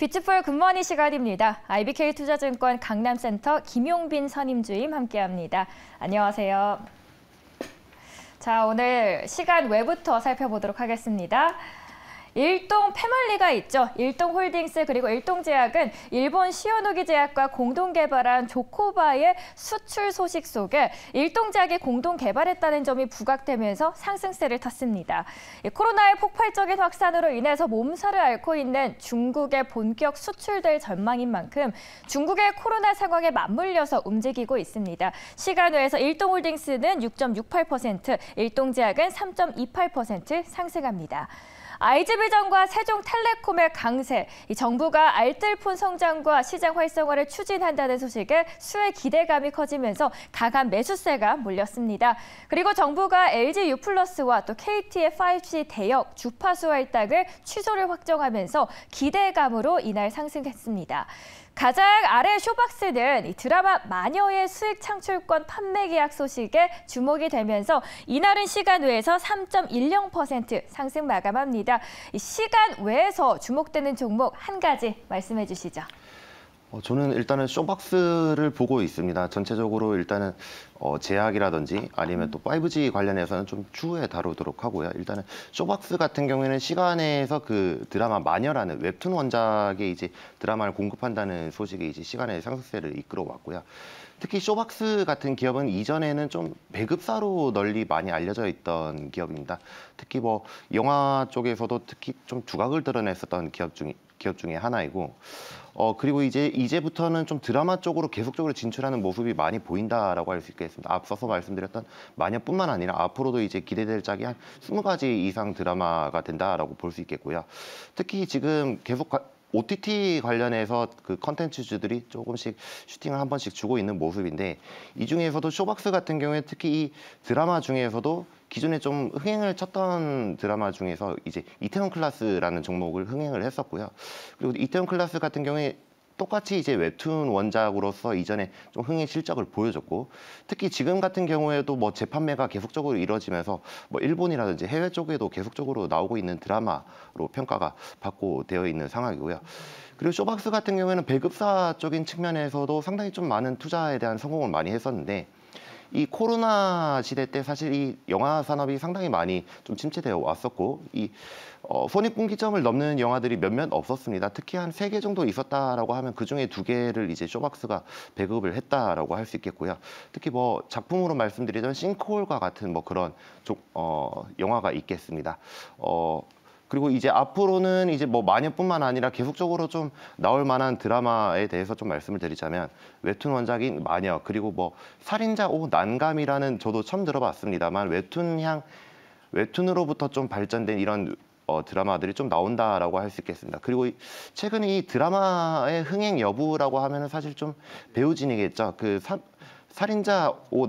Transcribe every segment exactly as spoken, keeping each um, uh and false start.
뷰티풀 굿모닝 시간입니다. 아이비케이 투자증권 강남센터 김용빈 선임주임 함께합니다. 안녕하세요. 자, 오늘 시간 외부터 살펴보도록 하겠습니다. 일동 패멀리가 있죠. 일동홀딩스 그리고 일동제약은 일본 시오노기 제약과 공동 개발한 조코바의 수출 소식 속에 일동제약이 공동 개발했다는 점이 부각되면서 상승세를 탔습니다. 코로나의 폭발적인 확산으로 인해서 몸살을 앓고 있는 중국의 본격 수출될 전망인 만큼 중국의 코로나 상황에 맞물려서 움직이고 있습니다. 시간 외에서 일동홀딩스는 육 점 육팔 퍼센트, 일동제약은 삼 점 이팔 퍼센트 상승합니다. 아이지비전과 세종텔레콤의 강세, 이 정부가 알뜰폰 성장과 시장 활성화를 추진한다는 소식에 수혜 기대감이 커지면서 강한 매수세가 몰렸습니다. 그리고 정부가 엘지 유플러스와 또 케이티의 파이브지 대역 주파수 할당을 취소를 확정하면서 기대감으로 이날 상승했습니다. 가장 아래 쇼박스는 이 드라마 마녀의 수익 창출권 판매 계약 소식에 주목이 되면서 이날은 시간 외에서 삼 점 일영 퍼센트 상승 마감합니다. 이 시간 외에서 주목되는 종목 한 가지 말씀해 주시죠. 어, 저는 일단은 쇼박스를 보고 있습니다. 전체적으로 일단은 어, 제약이라든지 아니면 또 파이브지 관련해서는 좀 추후에 다루도록 하고요. 일단은 쇼박스 같은 경우에는 시간에서 그 드라마 마녀라는 웹툰 원작의 이제 드라마를 공급한다는 소식이 이제 시간의 상승세를 이끌어 왔고요. 특히 쇼박스 같은 기업은 이전에는 좀 배급사로 널리 많이 알려져 있던 기업입니다. 특히 뭐 영화 쪽에서도 특히 좀 두각을 드러냈었던 기업 중에 기업 중에 하나이고, 어 그리고 이제 이제부터는 좀 드라마 쪽으로 계속적으로 진출하는 모습이 많이 보인다라고 할 수 있겠습니다. 앞서서 말씀드렸던 마녀뿐만 아니라 앞으로도 이제 기대될 짝이 한 스무 가지 이상 드라마가 된다라고 볼 수 있겠고요. 특히 지금 계속 가, 오티티 관련해서 그 컨텐츠주들이 조금씩 슈팅을 한 번씩 주고 있는 모습인데, 이 중에서도 쇼박스 같은 경우에 특히 이 드라마 중에서도 기존에 좀 흥행을 쳤던 드라마 중에서 이제 이태원 클라스라는 종목을 흥행을 했었고요. 그리고 이태원 클라스 같은 경우에 똑같이 이제 웹툰 원작으로서 이전에 좀 흥행 실적을 보여줬고, 특히 지금 같은 경우에도 뭐 재판매가 계속적으로 이루어지면서 뭐 일본이라든지 해외 쪽에도 계속적으로 나오고 있는 드라마로 평가가 받고 되어 있는 상황이고요. 그리고 쇼박스 같은 경우에는 배급사 쪽인 측면에서도 상당히 좀 많은 투자에 대한 성공을 많이 했었는데, 이 코로나 시대 때 사실 이 영화 산업이 상당히 많이 좀 침체되어 왔었고, 이 어, 손익분기점을 넘는 영화들이 몇몇 없었습니다. 특히 한 세 개 정도 있었다라고 하면 그 중에 두 개를 이제 쇼박스가 배급을 했다라고 할 수 있겠고요. 특히 뭐 작품으로 말씀드리던 싱크홀과 같은 뭐 그런 조, 어, 영화가 있겠습니다. 어, 그리고 이제 앞으로는 이제 뭐 마녀뿐만 아니라 계속적으로 좀 나올 만한 드라마에 대해서 좀 말씀을 드리자면, 웹툰 원작인 마녀, 그리고 뭐 살인자 오 난감이라는, 저도 처음 들어봤습니다만 웹툰향 웹툰으로부터 좀 발전된 이런 어, 드라마들이 좀 나온다라고 할 수 있겠습니다. 그리고 최근에 이 드라마의 흥행 여부라고 하면은 사실 좀 배우진이겠죠. 그 사, 살인자 오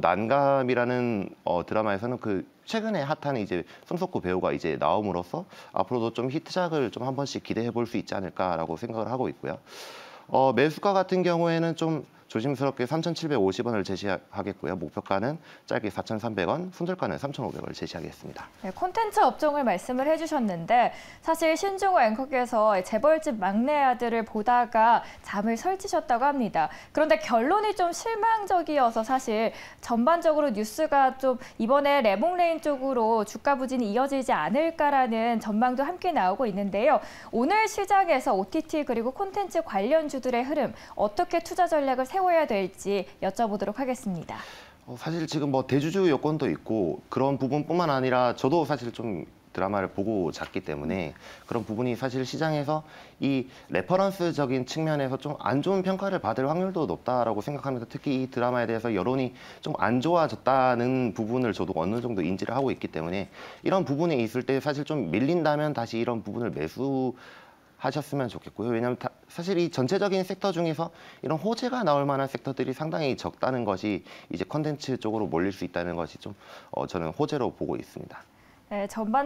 난감이라는 어, 드라마에서는 그 최근에 핫한 이제 손석구 배우가 이제 나옴으로써 앞으로도 좀 히트작을 좀 한 번씩 기대해 볼 수 있지 않을까라고 생각을 하고 있고요. 어, 매수가 같은 경우에는 좀 조심스럽게 삼천칠백오십 원을 제시하겠고요. 목표가는 짧게 사천삼백 원, 손절가는 삼천오백 원을 제시하겠습니다. 네, 콘텐츠 업종을 말씀을 해주셨는데, 사실 신종호 앵커께서 재벌집 막내 아들을 보다가 잠을 설치셨다고 합니다. 그런데 결론이 좀 실망적이어서 사실 전반적으로 뉴스가 좀 이번에 레몽레인 쪽으로 주가 부진이 이어지지 않을까라는 전망도 함께 나오고 있는데요. 오늘 시장에서 오티티 그리고 콘텐츠 관련주들의 흐름, 어떻게 투자 전략을 세워 해야 될지 여쭤보도록 하겠습니다. 어, 사실 지금 뭐 대주주 여건도 있고 그런 부분뿐만 아니라 저도 사실 좀 드라마를 보고 잤기 때문에 그런 부분이 사실 시장에서 이 레퍼런스적인 측면에서 좀 안 좋은 평가를 받을 확률도 높다라고 생각합니다. 특히 이 드라마에 대해서 여론이 좀 안 좋아졌다는 부분을 저도 어느 정도 인지를 하고 있기 때문에, 이런 부분이 있을 때 사실 좀 밀린다면 다시 이런 부분을 매수 하셨으면 좋겠고요. 왜냐하면 다, 사실 이 전체적인 섹터 중에서 이런 호재가 나올 만한 섹터들이 상당히 적다는 것이 이제 컨텐츠 쪽으로 몰릴 수 있다는 것이 좀 어, 저는 호재로 보고 있습니다. 네,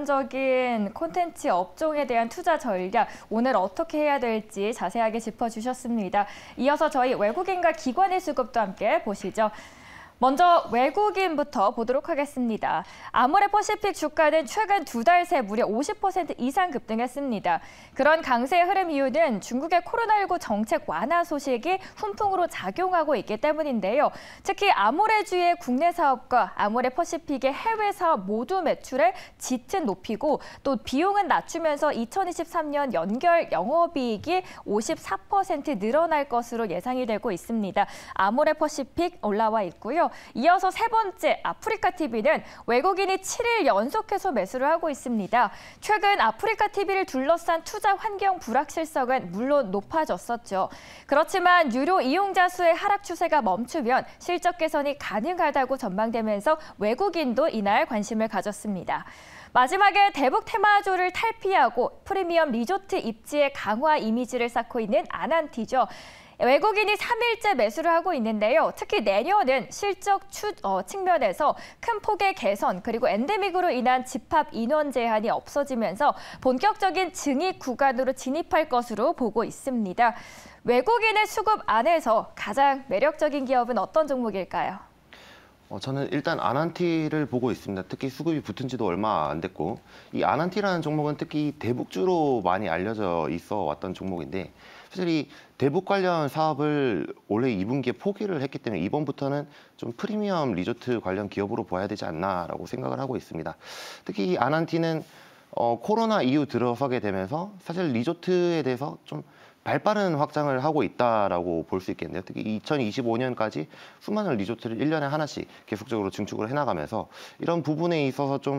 전반적인 콘텐츠 업종에 대한 투자 전략, 오늘 어떻게 해야 될지 자세하게 짚어주셨습니다. 이어서 저희 외국인과 기관의 수급도 함께 보시죠. 먼저 외국인부터 보도록 하겠습니다. 아모레퍼시픽 주가는 최근 두 달 새 무려 오십 퍼센트 이상 급등했습니다. 그런 강세의 흐름 이유는 중국의 코로나십구 정책 완화 소식이 훈풍으로 작용하고 있기 때문인데요. 특히 아모레주의 국내 사업과 아모레퍼시픽의 해외 사업 모두 매출의 짙은 높이고 또 비용은 낮추면서 이천이십삼 년 연결 영업이익이 오십사 퍼센트 늘어날 것으로 예상이 되고 있습니다. 아모레퍼시픽 올라와 있고요. 이어서 세 번째 아프리카티비는 외국인이 칠 일 연속해서 매수를 하고 있습니다. 최근 아프리카티비를 둘러싼 투자 환경 불확실성은 물론 높아졌었죠. 그렇지만 유료 이용자 수의 하락 추세가 멈추면 실적 개선이 가능하다고 전망되면서 외국인도 이날 관심을 가졌습니다. 마지막에 대북 테마주를 탈피하고 프리미엄 리조트 입지의 강화 이미지를 쌓고 있는 아난티죠. 외국인이 삼 일째 매수를 하고 있는데요. 특히 내년은 실적 추, 어, 측면에서 큰 폭의 개선 그리고 엔데믹으로 인한 집합 인원 제한이 없어지면서 본격적인 증익 구간으로 진입할 것으로 보고 있습니다. 외국인의 수급 안에서 가장 매력적인 기업은 어떤 종목일까요? 어, 저는 일단 아난티를 보고 있습니다. 특히 수급이 붙은 지도 얼마 안 됐고 이 아난티라는 종목은 특히 대북주로 많이 알려져 있어 왔던 종목인데 사실 이 대북 관련 사업을 올해 이 분기에 포기를 했기 때문에 이번부터는 좀 프리미엄 리조트 관련 기업으로 봐야 되지 않나라고 생각을 하고 있습니다. 특히 이 아난티는 어, 코로나 이후 들어서게 되면서 사실 리조트에 대해서 좀 발빠른 확장을 하고 있다라고 볼 수 있겠는데요. 특히 이천이십오 년까지 수많은 리조트를 일 년에 하나씩 계속적으로 증축을 해나가면서 이런 부분에 있어서 좀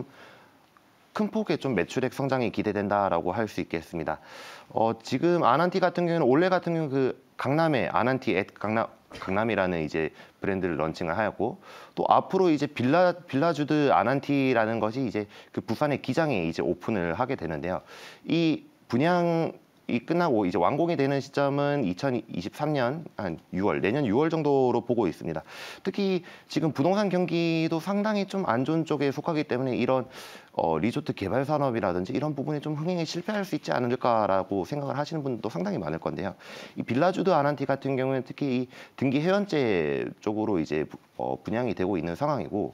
큰 폭의 좀 매출액 성장이 기대된다라고 할 수 있겠습니다. 어, 지금 아난티 같은 경우는 올해 같은 경우 그 강남에 아난티 앳 강남 강남이라는 이제 브랜드를 런칭을 하였고 또 앞으로 이제 빌라 빌라주드 아난티라는 것이 이제 그 부산의 기장에 이제 오픈을 하게 되는데요. 이 분양 이 끝나고 이제 완공이 되는 시점은 이천이십삼 년 한 유월, 내년 유월 정도로 보고 있습니다. 특히 지금 부동산 경기도 상당히 좀 안 좋은 쪽에 속하기 때문에 이런 어, 리조트 개발 산업이라든지 이런 부분이 좀 흥행에 실패할 수 있지 않을까라고 생각을 하시는 분들도 상당히 많을 건데요. 이 빌라주드 아난티 같은 경우는 특히 이 등기 회원제 쪽으로 이제 어, 분양이 되고 있는 상황이고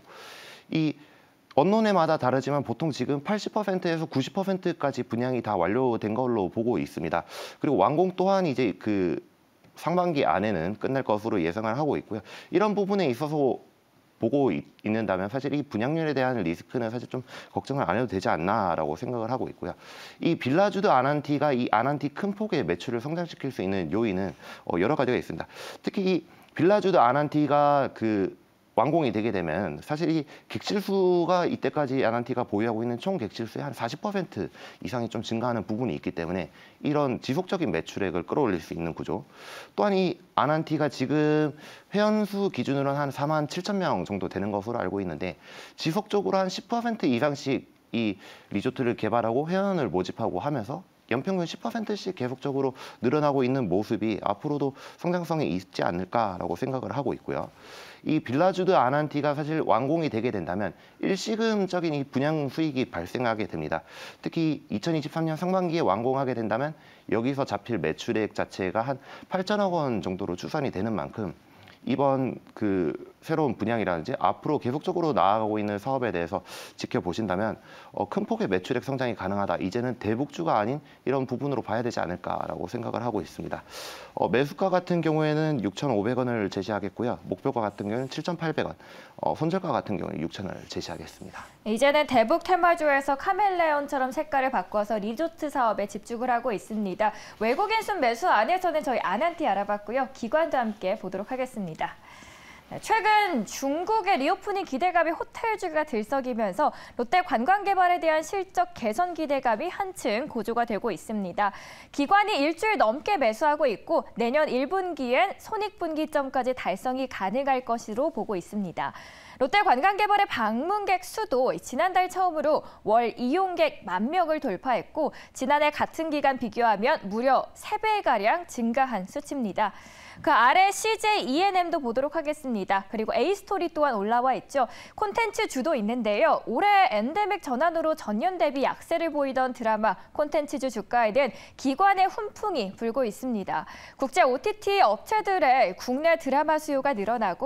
이 언론에마다 다르지만 보통 지금 팔십 퍼센트에서 구십 퍼센트까지 분양이 다 완료된 걸로 보고 있습니다. 그리고 완공 또한 이제 그 상반기 안에는 끝날 것으로 예상을 하고 있고요. 이런 부분에 있어서 보고 있, 있는다면 사실 이 분양률에 대한 리스크는 사실 좀 걱정을 안 해도 되지 않나라고 생각을 하고 있고요. 이 빌라주드 아난티가 이 아난티 큰 폭의 매출을 성장시킬 수 있는 요인은 어, 여러 가지가 있습니다. 특히 이 빌라주드 아난티가 그 완공이 되게 되면 사실 이 객실수가 이때까지 아난티가 보유하고 있는 총 객실수의 한 사십 퍼센트 이상이 좀 증가하는 부분이 있기 때문에 이런 지속적인 매출액을 끌어올릴 수 있는 구조. 또한 이 아난티가 지금 회원수 기준으로는 한 사만 칠천 명 정도 되는 것으로 알고 있는데 지속적으로 한 십 퍼센트 이상씩 이 리조트를 개발하고 회원을 모집하고 하면서 연평균 십 퍼센트씩 계속적으로 늘어나고 있는 모습이 앞으로도 성장성이 있지 않을까라고 생각을 하고 있고요. 이 빌라주드 아난티가 사실 완공이 되게 된다면 일시금적인 이 분양 수익이 발생하게 됩니다. 특히 이천이십삼 년 상반기에 완공하게 된다면 여기서 잡힐 매출액 자체가 한 팔천억 원 정도로 추산이 되는 만큼 이번 그 새로운 분양이라든지 앞으로 계속적으로 나아가고 있는 사업에 대해서 지켜보신다면 어, 큰 폭의 매출액 성장이 가능하다. 이제는 대북주가 아닌 이런 부분으로 봐야 되지 않을까라고 생각을 하고 있습니다. 어, 매수가 같은 경우에는 육천오백 원을 제시하겠고요. 목표가 같은 경우는 칠천팔백 원, 어, 손절가 같은 경우는 육천 원을 제시하겠습니다. 이제는 대북 테마주에서 카멜레온처럼 색깔을 바꿔서 리조트 사업에 집중을 하고 있습니다. 외국인 순 매수 안에서는 저희 아난티 알아봤고요. 기관도 함께 보도록 하겠습니다. 최근 중국의 리오프닝 기대감이 호텔주가 들썩이면서 롯데 관광개발에 대한 실적 개선 기대감이 한층 고조가 되고 있습니다. 기관이 일주일 넘게 매수하고 있고 내년 일 분기엔 손익분기점까지 달성이 가능할 것으로 보고 있습니다. 롯데 관광개발의 방문객 수도 지난달 처음으로 월 이용객 만 명을 돌파했고 지난해 같은 기간 비교하면 무려 세 배가량 증가한 수치입니다. 그 아래 씨제이 이엔엠도 보도록 하겠습니다. 그리고 A스토리 또한 올라와 있죠. 콘텐츠 주도 있는데요. 올해 엔데믹 전환으로 전년 대비 약세를 보이던 드라마 콘텐츠주 주가에는 기관의 훈풍이 불고 있습니다. 국제 오티티 업체들의 국내 드라마 수요가 늘어나고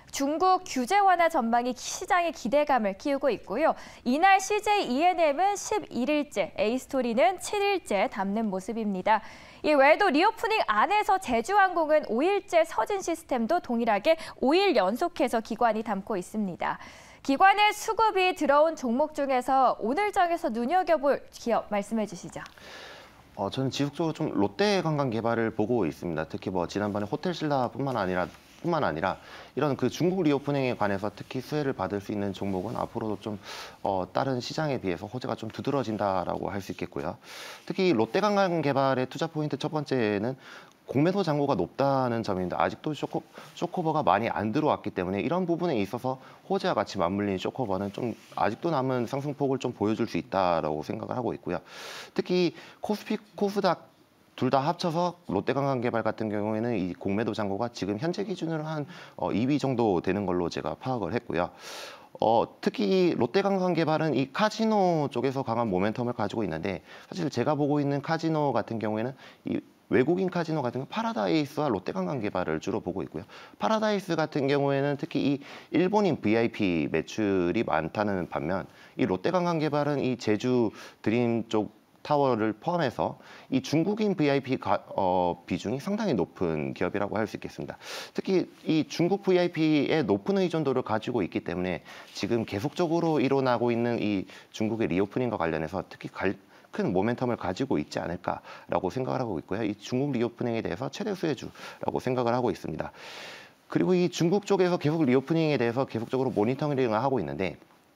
중국 규제 완화 전망이 시장의 기대감을 키우고 있고요. 이날 씨제이이엔엠은 십일 일째, A스토리는 칠 일째 담는 모습입니다. 이 외에도 리오프닝 안에서 제주항공은 오 일째 서진 시스템도 동일하게 오 일 연속해서 기관이 담고 있습니다. 기관의 수급이 들어온 종목 중에서 오늘 장에서 눈여겨볼 기업 말씀해 주시죠. 어, 저는 지속적으로 좀 롯데 관광 개발을 보고 있습니다. 특히 뭐 지난번에 호텔신라뿐만 아니라 뿐만 아니라 이런 그 중국 리오프닝에 관해서 특히 수혜를 받을 수 있는 종목은 앞으로도 좀 어, 다른 시장에 비해서 호재가 좀 두드러진다라고 할 수 있겠고요. 특히 롯데 관광 개발의 투자 포인트 첫 번째는 공매도 잔고가 높다는 점인데 아직도 쇼코, 쇼커버가 많이 안 들어왔기 때문에 이런 부분에 있어서 호재와 같이 맞물린 쇼커버는 좀 아직도 남은 상승폭을 좀 보여줄 수 있다라고 생각을 하고 있고요. 특히 코스피, 코스닥 둘 다 합쳐서 롯데관광개발 같은 경우에는 이 공매도 잔고가 지금 현재 기준으로 한 어, 이 위 정도 되는 걸로 제가 파악을 했고요. 어, 특히 롯데관광개발은 이 카지노 쪽에서 강한 모멘텀을 가지고 있는데 사실 제가 보고 있는 카지노 같은 경우에는 이 외국인 카지노 같은 경우 파라다이스와 롯데관광개발을 주로 보고 있고요. 파라다이스 같은 경우에는 특히 이 일본인 브이아이피 매출이 많다는 반면 이 롯데관광개발은 이 제주 드림 쪽 타워를 포함해서 이 중국인 브이아이피 가, 어, 비중이 상당히 높은 기업이라고 할 수 있겠습니다. 특히 이 중국 브이아이피의 높은 의존도를 가지고 있기 때문에 지금 계속적으로 일어나고 있는 이 중국의 리오프닝과 관련해서 특히 갈, 큰 모멘텀을 가지고 있지 않을까라고 생각을 하고 있고요. 이 중국 리오프닝에 대해서 최대 수혜주라고 생각을 하고 있습니다. 그리고 이 중국 쪽에서 계속 리오프닝에 대해서 계속적으로 모니터링을 하고 있는데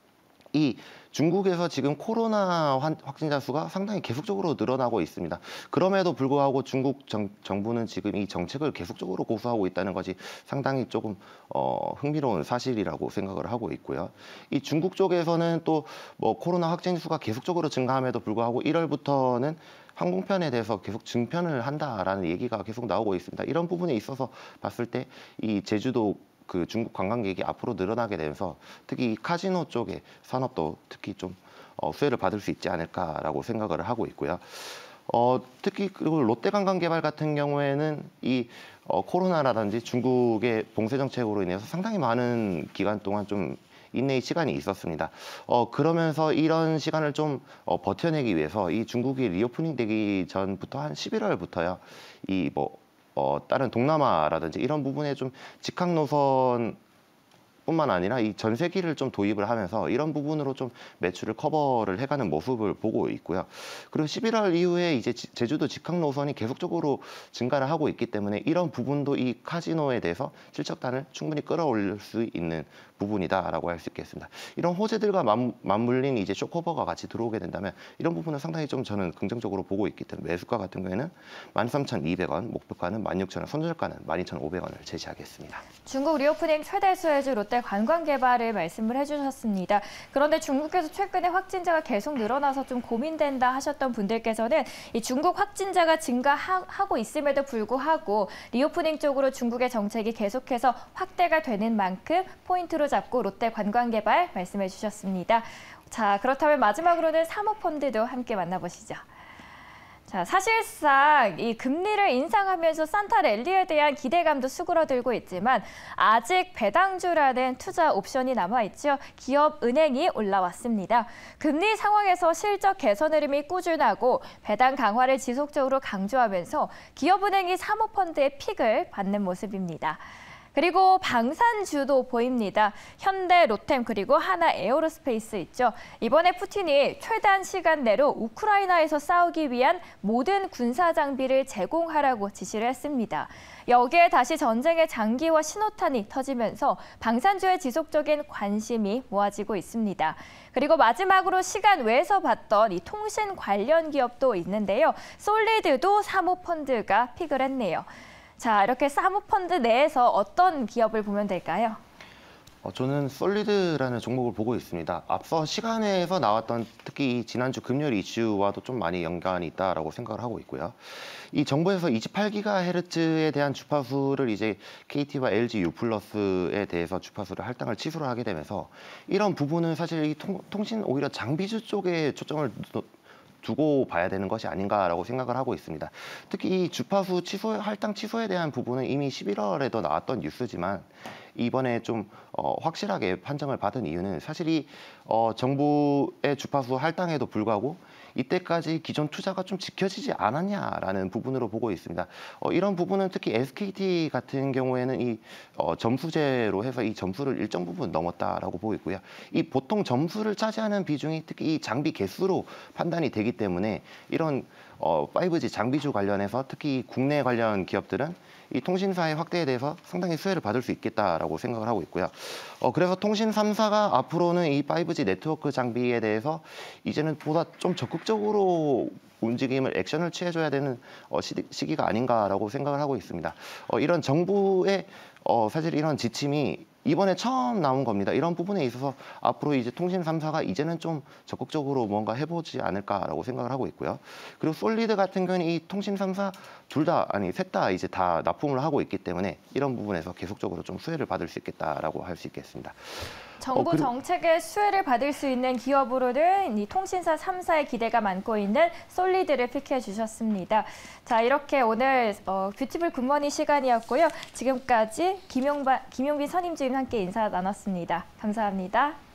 이 중국에서 지금 코로나 확진자 수가 상당히 계속적으로 늘어나고 있습니다. 그럼에도 불구하고 중국 정, 정부는 지금 이 정책을 계속적으로 고수하고 있다는 것이 상당히 조금 어, 흥미로운 사실이라고 생각을 하고 있고요. 이 중국 쪽에서는 또 뭐 코로나 확진 수가 계속적으로 증가함에도 불구하고 일월부터는 항공편에 대해서 계속 증편을 한다라는 얘기가 계속 나오고 있습니다. 이런 부분에 있어서 봤을 때 이 제주도 그 중국 관광객이 앞으로 늘어나게 되면서 특히 이 카지노 쪽의 산업도 특히 좀 어, 수혜를 받을 수 있지 않을까라고 생각을 하고 있고요. 어, 특히 그리고 롯데관광개발 같은 경우에는 이 어, 코로나라든지 중국의 봉쇄 정책으로 인해서 상당히 많은 기간 동안 좀 인내의 시간이 있었습니다. 어, 그러면서 이런 시간을 좀 어, 버텨내기 위해서 이 중국이 리오프닝 되기 전부터 한 십일월부터요. 이 뭐 어, 다른 동남아라든지 이런 부분에 좀 직항 노선 뿐만 아니라 이 전세기를 좀 도입을 하면서 이런 부분으로 좀 매출을 커버를 해가는 모습을 보고 있고요. 그리고 십일월 이후에 이제 제주도 직항 노선이 계속적으로 증가를 하고 있기 때문에 이런 부분도 이 카지노에 대해서 실적단을 충분히 끌어올릴 수 있는 부분이다라고 할 수 있겠습니다. 이런 호재들과 맞물린 이제 쇼커버가 같이 들어오게 된다면 이런 부분은 상당히 좀 저는 긍정적으로 보고 있기 때문에 매수가 같은 경우에는 만 삼천이백 원, 목표가는 만 육천 원, 손절가는 만 이천오백 원을 제시하겠습니다. 중국 리오프닝 최대 수혜주 롯데 관광개발을 말씀을 해주셨습니다. 그런데 중국에서 최근에 확진자가 계속 늘어나서 좀 고민된다 하셨던 분들께서는 이 중국 확진자가 증가하고 있음에도 불구하고 리오프닝 쪽으로 중국의 정책이 계속해서 확대가 되는 만큼 포인트로 잡고 롯데 관광개발 말씀해 주셨습니다. 자, 그렇다면 마지막으로는 사모펀드도 함께 만나보시죠. 자, 사실상 이 금리를 인상하면서 산타 랠리에 대한 기대감도 수그러들고 있지만 아직 배당주라는 투자 옵션이 남아있죠. 기업은행이 올라왔습니다. 금리 상황에서 실적 개선 흐름이 꾸준하고 배당 강화를 지속적으로 강조하면서 기업은행이 사모펀드의 픽을 받는 모습입니다. 그리고 방산주도 보입니다. 현대, 로템 그리고 하나 에어로스페이스 있죠. 이번에 푸틴이 최단 시간 내로 우크라이나에서 싸우기 위한 모든 군사 장비를 제공하라고 지시를 했습니다. 여기에 다시 전쟁의 장기화 신호탄이 터지면서 방산주의 지속적인 관심이 모아지고 있습니다. 그리고 마지막으로 시간 외에서 봤던 이 통신 관련 기업도 있는데요. 솔리드도 사모펀드가 픽을 했네요. 자, 이렇게 사모펀드 내에서 어떤 기업을 보면 될까요? 어, 저는 솔리드라는 종목을 보고 있습니다. 앞서 시간에서 나왔던 특히 이 지난주 금요일 이슈와도 좀 많이 연관이 있다라고 생각을 하고 있고요. 이 정부에서 이십팔 기가헤르츠에 대한 주파수를 이제 케이티와 엘지 U+에 대해서 주파수를 할당을 취소를 하게 되면서 이런 부분은 사실 이 통, 통신 오히려 장비주 쪽에 초점을 두고 봐야 되는 것이 아닌가라고 생각을 하고 있습니다. 특히 이 주파수 취소, 할당 취소에 대한 부분은 이미 십일월에도 나왔던 뉴스지만 이번에 좀 어, 확실하게 판정을 받은 이유는 사실 이 어, 정부의 주파수 할당에도 불구하고 이때까지 기존 투자가 좀 지켜지지 않았냐라는 부분으로 보고 있습니다. 어, 이런 부분은 특히 에스케이티 같은 경우에는 이 어, 점수제로 해서 이 점수를 일정 부분 넘었다라고 보고 있고요. 이 보통 점수를 차지하는 비중이 특히 이 장비 개수로 판단이 되기 때문에 이런 어, 파이브지 장비주 관련해서 특히 국내 관련 기업들은 이 통신사의 확대에 대해서 상당히 수혜를 받을 수 있겠다라고 생각을 하고 있고요. 어, 그래서 통신 삼 사가 앞으로는 이 파이브지 네트워크 장비에 대해서 이제는 보다 좀 적극적으로 움직임을 액션을 취해줘야 되는 어, 시, 시기가 아닌가라고 생각을 하고 있습니다. 어, 이런 정부의 어, 사실 이런 지침이 이번에 처음 나온 겁니다. 이런 부분에 있어서 앞으로 이제 통신 삼 사가 이제는 좀 적극적으로 뭔가 해보지 않을까라고 생각을 하고 있고요. 그리고 솔리드 같은 경우는 이 통신 삼 사 둘 다, 아니 셋 다 이제 다 납품을 하고 있기 때문에 이런 부분에서 계속적으로 좀 수혜를 받을 수 있겠다라고 할 수 있겠습니다. 정부 어, 그리고... 정책의 수혜를 받을 수 있는 기업으로는 이 통신사 삼 사의 기대가 많고 있는 솔리드를 픽해 주셨습니다. 자, 이렇게 오늘 어, 뷰티풀 굿모닝 시간이었고요. 지금까지 김용바, 김용빈 선임주임 함께 인사 나눴습니다. 감사합니다.